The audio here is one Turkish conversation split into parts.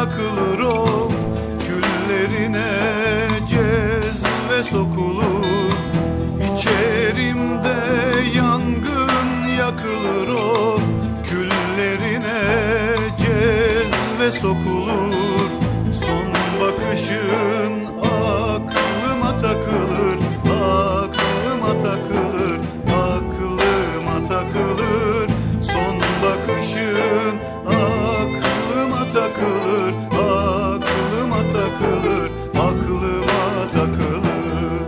takılır of, küllerine cezve sokulur. İçerimde yangın yakılır of, küllerine cezve sokulur. Son bakışın aklıma takılır, aklıma takılır, aklıma takılır. Son bakışın aklıma takılır, aklıma takılır, aklıma takılır.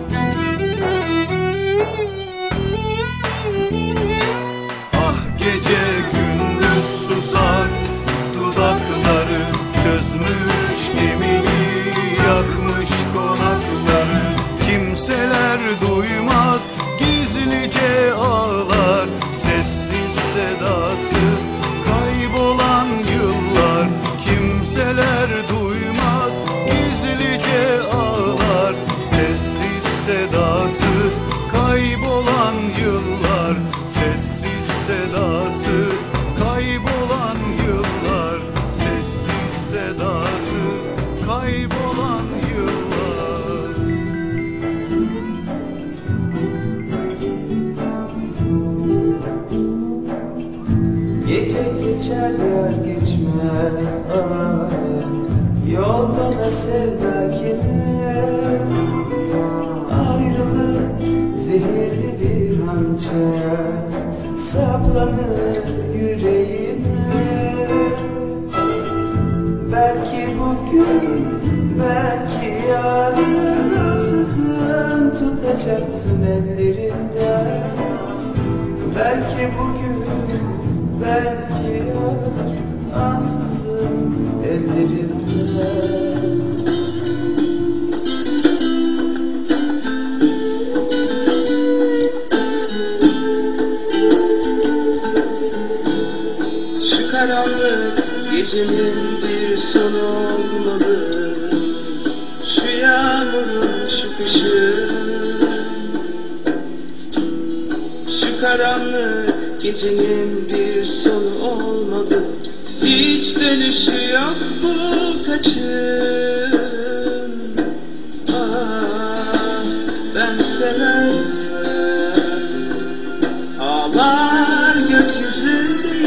Ah gece gündüz susar, dudakları çözmüş gemiyi, yakmış konakları. Kimseler duymaz, gizlice ağlar, sessiz sedasız kaybolan yıllar. Kimseler duymaz, gizlice ağlar, sessiz sedasız kaybolan yıllar. Sessiz sedasız kaybolan yıllar, sessiz sedasız kaybolan yıllar. Gece geçer yer geçmez ay, yolda da sevda kemer. Ayrılık zehirli bir hançer, saplanır yüreğime. Belki bugün, belki yarın ansızın tutacaktım ellerinden. Belki bugün, belki yarın ansızın ellerimden. Şu karanlık gecenin bir sonu olmalı, şu yağmurun, şu kışın. Şu karanlık gecenin bir sonu olmalı, hiç dönüşü yok bu kaçın. Ah, ben seversem ağlar gökyüzünde.